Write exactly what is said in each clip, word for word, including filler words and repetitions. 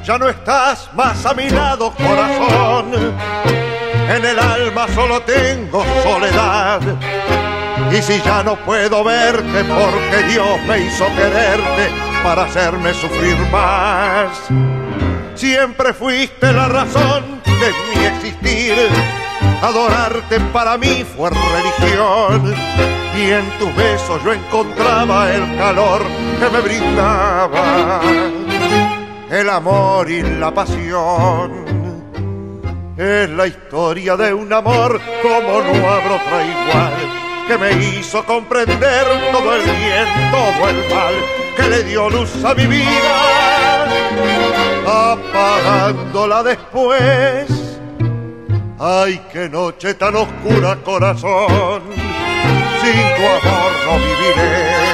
ya no estás más a mi lado, corazón. En el alma solo tengo soledad. Y si ya no puedo verte porque Dios me hizo quererte para hacerme sufrir más. Siempre fuiste la razón de mi existir. Adorarte para mí fue religión. Y en tus besos yo encontraba el calor que me brindaba el amor y la pasión. Es la historia de un amor como no habrá otra igual, que me hizo comprender todo el bien, todo el mal, que le dio luz a mi vida, apagándola después. Ay, qué noche tan oscura, corazón, sin tu amor no viviré.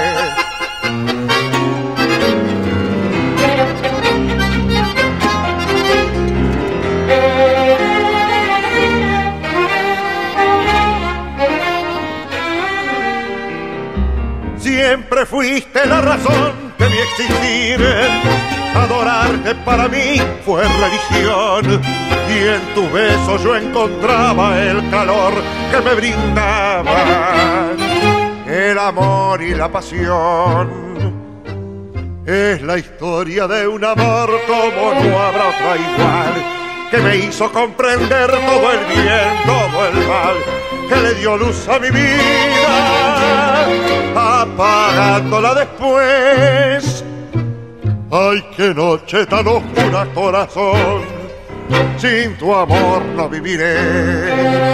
Siempre fuiste la razón de mi existir. Adorarte para mí fue religión. Y en tus besos yo encontraba el calor que me brindaba el amor y la pasión. Es la historia de un amor como no habrá otra igual, que me hizo comprender todo el bien, todo el mal, que le dio luz a mi vida, apagándola después. Ay, qué noche tan oscura, corazón, sin tu amor no viviré.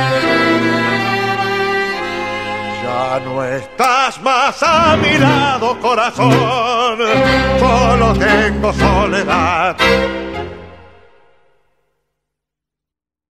Ya no estás más a mi lado, corazón, solo tengo soledad.